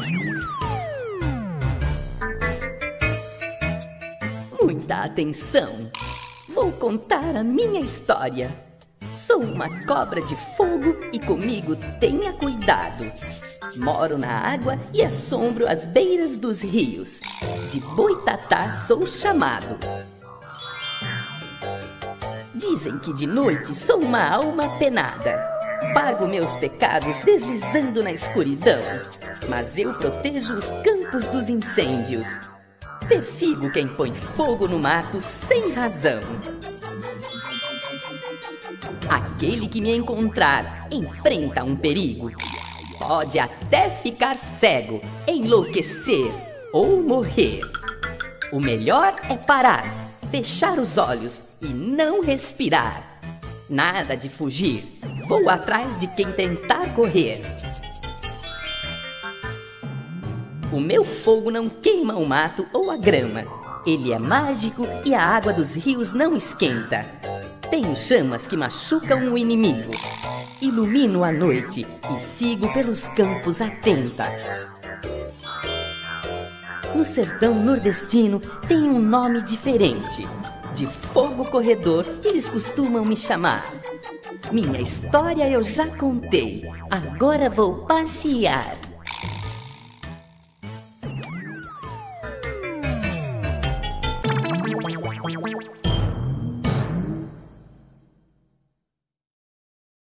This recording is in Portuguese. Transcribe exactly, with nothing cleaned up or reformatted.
Muita atenção! Vou contar a minha história. Sou uma cobra de fogo e comigo tenha cuidado. Moro na água e assombro as beiras dos rios. De boitatá sou chamado. Dizem que de noite sou uma alma penada. Pago meus pecados deslizando na escuridão. Mas eu protejo os campos dos incêndios. Persigo quem põe fogo no mato sem razão. Aquele que me encontrar enfrenta um perigo. Pode até ficar cego, enlouquecer ou morrer. O melhor é parar, fechar os olhos e não respirar. Nada de fugir, vou atrás de quem tentar correr. O meu fogo não queima o mato ou a grama. Ele é mágico e a água dos rios não esquenta. Tenho chamas que machucam o inimigo. Ilumino a noite e sigo pelos campos atenta. No sertão nordestino tem um nome diferente. De fogo corredor eles costumam me chamar. Minha história eu já contei, agora vou passear.